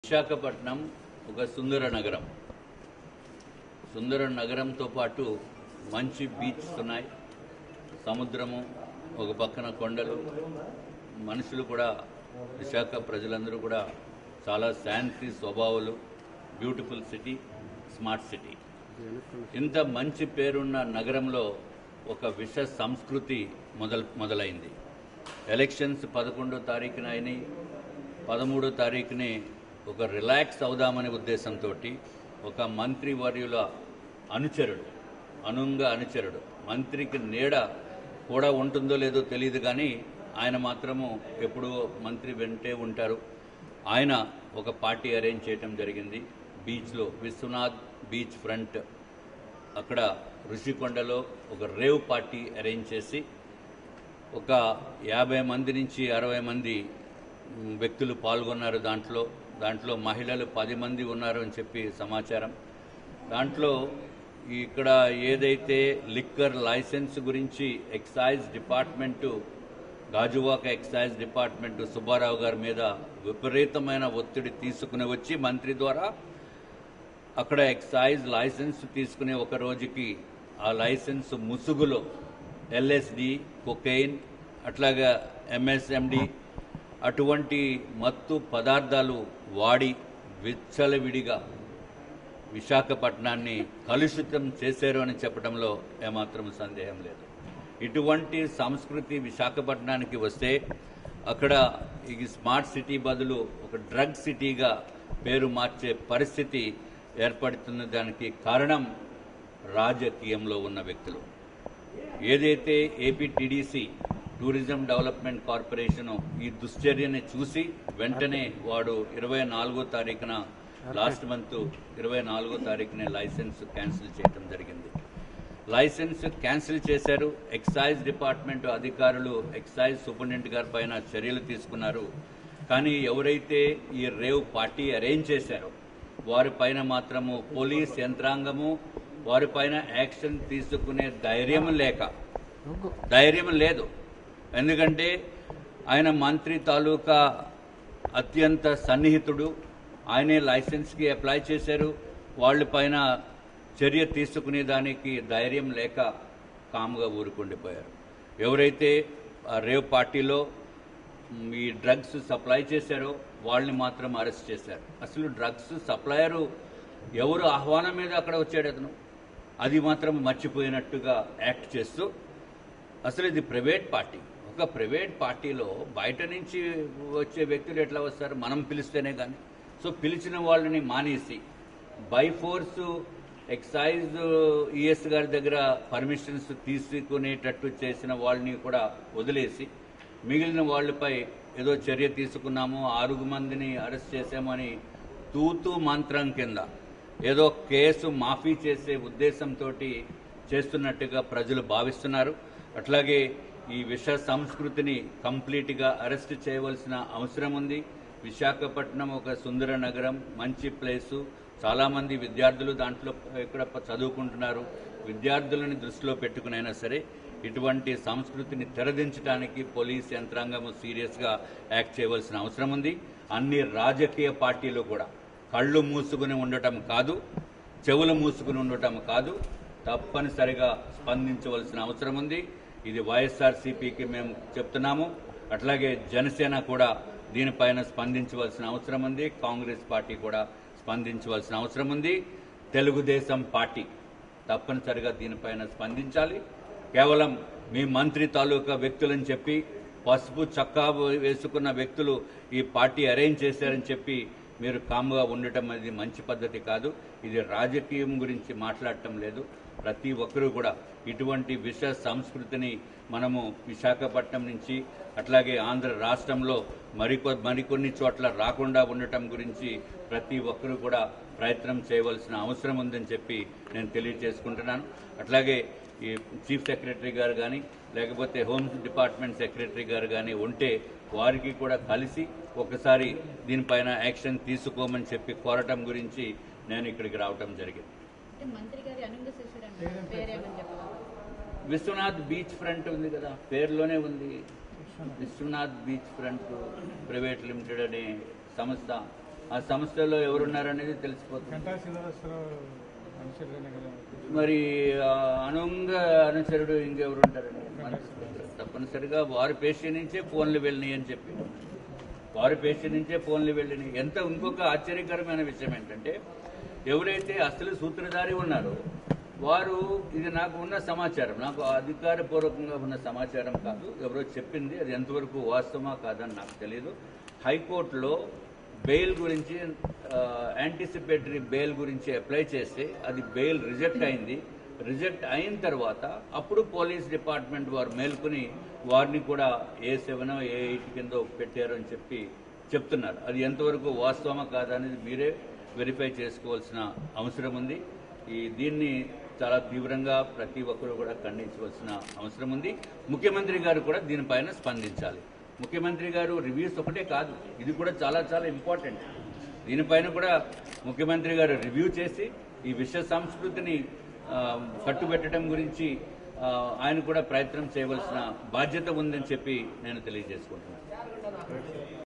విశాఖపట్నం ఒక సుందర నగరం. సుందర నగరంతో పాటు మంచి బీచ్స్ ఉన్నాయి, సముద్రము, ఒక పక్కన కొండలు. మనుషులు కూడా, విశాఖ ప్రజలందరూ కూడా చాలా శాంతి స్వభావాలు. Beautiful city, smart city. ఇంత మంచి పేరున్న నగరంలో ఒక విష సంస్కృతి మొదలైంది. ఎలక్షన్స్ 11వ తారీఖున అయినాయి. 13వ తారీఖునే ఒక రిలాక్స్ అవుదామనే ఉద్దేశంతో ఒక మంత్రి వర్యుల అనుచరుడు మంత్రికి నీడ కూడా ఉంటుందో లేదో తెలియదు, కానీ ఆయన మాత్రము ఎప్పుడూ మంత్రి వెంటే ఉంటారు. ఆయన ఒక పార్టీ అరేంజ్ చేయడం జరిగింది బీచ్లో, విశ్వనాథ్ బీచ్ ఫ్రంట్. అక్కడ ఋషికొండలో ఒక రేవ్ పార్టీ అరేంజ్ చేసి ఒక 50 మంది నుంచి 60 మంది వ్యక్తులు పాల్గొన్నారు. దాంట్లో మహిళలు 10 మంది ఉన్నారు అని చెప్పి సమాచారం. దాంట్లో ఇక్కడ ఏదైతే లిక్కర్ లైసెన్స్ గురించి excise department, Gajuwaka excise department Subbarao గారి మీద విపరీతమైన ఒత్తిడి తీసుకుని వచ్చి మంత్రి ద్వారా అక్కడ ఎక్సైజ్ లైసెన్స్ తీసుకునే ఒక రోజుకి ఆ లైసెన్స్ ముసుగులో LSD, కొకైన్, అట్లాగా MSMD అటువంటి మత్తు పదార్థాలు వాడి విచ్చలవిడిగా విశాఖపట్నాన్ని కలుషితం చేశారు అని చెప్పడంలో ఏమాత్రం సందేహం లేదు. ఇటువంటి సంస్కృతి విశాఖపట్నానికి వస్తే అక్కడ ఈ స్మార్ట్ సిటీ బదులు ఒక డ్రగ్ సిటీగా పేరు మార్చే పరిస్థితి ఏర్పడుతున్న దానికి కారణం రాజకీయంలో ఉన్న వ్యక్తులు. ఏదైతే APTDC టూరిజం డెవలప్మెంట్ కార్పొరేషన్ ఈ దుశ్చర్యని చూసి వెంటనే వాడు 24వ తారీఖున లాస్ట్ మంత్ 24వ తారీఖునే లైసెన్స్ క్యాన్సిల్ చేయడం జరిగింది. లైసెన్స్ క్యాన్సిల్ చేశారు. ఎక్సైజ్ డిపార్ట్మెంట్ అధికారులు ఎక్సైజ్ సూపరింటెండెంట్ గారి పైన చర్యలు తీసుకున్నారు. కానీ ఎవరైతే ఈ రేవ్ పార్టీ అరేంజ్ చేశారో వారిపైన మాత్రము పోలీస్ యంత్రాంగము వారిపైన యాక్షన్ తీసుకునే ధైర్యం లేదు. ఎందుకంటే ఆయన మంత్రి తాలూకా అత్యంత సన్నిహితుడు, ఆయనే లైసెన్స్కి అప్లై చేశారు. వాళ్ళపైన చర్య తీసుకునే దానికి ధైర్యం లేక కామ్గా ఊరుకుండిపోయారు. ఎవరైతే రేవ్ పార్టీలో ఈ డ్రగ్స్ సప్లై చేశారో వాళ్ళని మాత్రం అరెస్ట్ చేశారు. అసలు డ్రగ్స్ సప్లయరు ఎవరు ఆహ్వానం మీద అక్కడ వచ్చాడు అతను, అది మాత్రం మర్చిపోయినట్టుగా యాక్ట్ చేస్తూ, అసలు ఇది ప్రైవేట్ పార్టీ. ఒక ప్రైవేట్ పార్టీలో బయట నుంచి వచ్చే వ్యక్తులు ఎట్లా వస్తారు? మనం పిలిస్తేనే కానీ. సో పిలిచిన వాళ్ళని మానేసి బై ఫోర్స్ ఎక్సైజ్ ES గారి దగ్గర పర్మిషన్స్ తీసుకునేటట్టు చేసిన వాళ్ళని కూడా వదిలేసి మిగిలిన వాళ్ళపై ఏదో చర్య తీసుకున్నాము, 6 మందిని అరెస్ట్ చేసామని తూతూ మంత్రం కింద ఏదో కేసు మాఫీ చేసే ఉద్దేశంతో చేస్తున్నట్టుగా ప్రజలు భావిస్తున్నారు. అట్లాగే ఈ విష సంస్కృతిని కంప్లీట్గా అరెస్ట్ చేయవలసిన అవసరం ఉంది. విశాఖపట్నం ఒక సుందర నగరం, మంచి ప్లేసు. చాలామంది విద్యార్థులు దాంట్లో ఇక్కడ చదువుకుంటున్నారు. విద్యార్థులని దృష్టిలో పెట్టుకునైనా సరే ఇటువంటి సంస్కృతిని తెరదించడానికి పోలీస్ యంత్రాంగం సీరియస్గా యాక్ట్ చేయవలసిన అవసరం ఉంది. అన్ని రాజకీయ పార్టీలు కూడా కళ్ళు మూసుకుని ఉండటం కాదు, చెవులు మూసుకుని ఉండటం కాదు, తప్పనిసరిగా స్పందించవలసిన అవసరం ఉంది. ఇది వైఎస్ఆర్సీపీకి మేము చెప్తున్నాము. అట్లాగే జనసేన కూడా దీనిపైన స్పందించవలసిన అవసరం ఉంది. కాంగ్రెస్ పార్టీ కూడా స్పందించవలసిన అవసరం ఉంది. తెలుగుదేశం పార్టీ తప్పనిసరిగా దీనిపైన స్పందించాలి. కేవలం మీ మంత్రి తాలూకా వ్యక్తులని చెప్పి, పసుపు చక్కా వేసుకున్న వ్యక్తులు ఈ పార్టీ అరేంజ్ చేశారని చెప్పి మీరు కామ్గా ఉండటం అనేది మంచి పద్ధతి కాదు. ఇది రాజకీయం గురించి మాట్లాడటం లేదు. ప్రతి ఒక్కరూ కూడా ఇటువంటి విష సంస్కృతిని మనము విశాఖపట్నం నుంచి అట్లాగే ఆంధ్ర రాష్ట్రంలో మరికొన్ని చోట్ల రాకుండా ఉండటం గురించి ప్రతి ఒక్కరూ కూడా ప్రయత్నం చేయవలసిన అవసరం ఉందని చెప్పి నేను తెలియజేసుకుంటున్నాను. అట్లాగే ఈ చీఫ్ సెక్రటరీ గారు కానీ లేకపోతే హోమ్ డిపార్ట్మెంట్ సెక్రటరీ గారు కానీ ఉంటే వారికి కూడా కలిసి ఒకసారి దీనిపైన యాక్షన్ తీసుకోమని చెప్పి కోరటం గురించి నేను ఇక్కడికి రావటం జరిగింది. విశ్వనాథ్ బీచ్ ఫ్రంట్ ఉంది కదా, పేరులోనే ఉంది. Viswanath beach front private limited అనే సంస్థ ఆ సంస్థలో ఎవరున్నారనేది తెలిసిపోతుంది. గంటా శ్రీనివాసరావు అనుచరుడనే కదా. మరి అనుంగ అనుచరుడు ఇంకెవరు ఉంటారండి? తప్పనిసరిగా వారి పేషి నుంచే ఫోన్లు వెళ్ళినాయి అని చెప్పి, వారి పేషి నుంచే ఫోన్లు వెళ్ళినాయి. ఇంకొక ఆశ్చర్యకరమైన విషయం ఏంటంటే, ఎవరైతే అసలు సూత్రధారి ఉన్నారో వారు, ఇది నాకు ఉన్న సమాచారం, నాకు అధికారపూర్వకంగా ఉన్న సమాచారం కాదు, ఎవరో చెప్పింది, అది ఎంతవరకు వాస్తవమా కాదని నాకు తెలియదు. హైకోర్టులో బెయిల్ గురించి, యాంటిసిపేటరీ బెయిల్ గురించి అప్లై చేస్తే అది బెయిల్ రిజెక్ట్ అయింది. రిజెక్ట్ అయిన తర్వాత అప్పుడు పోలీస్ డిపార్ట్మెంట్ వారు మేల్కొని వారిని కూడా A7 A8 కింద పెట్టారు అని చెప్తున్నారు. అది ఎంతవరకు వాస్తవమా కాదా అనేది మీరే వెరిఫై చేసుకోవాల్సిన అవసరం ఉంది. దీన్ని చాలా తీవ్రంగా ప్రతి ఒక్కరు కూడా ఖండించవలసిన అవసరం ఉంది. ముఖ్యమంత్రి గారు కూడా దీనిపైన స్పందించాలి. ముఖ్యమంత్రి గారు రివ్యూస్ ఒకటే కాదు, ఇది కూడా చాలా చాలా ఇంపార్టెంట్. దీనిపైన కూడా ముఖ్యమంత్రి గారు రివ్యూ చేసి ఈ విశ్వ సంస్కృతిని కట్టుబెట్టడం గురించి ఆయన కూడా ప్రయత్నం చేయవలసిన బాధ్యత ఉందని చెప్పి నేను తెలియజేసుకుంటున్నాను.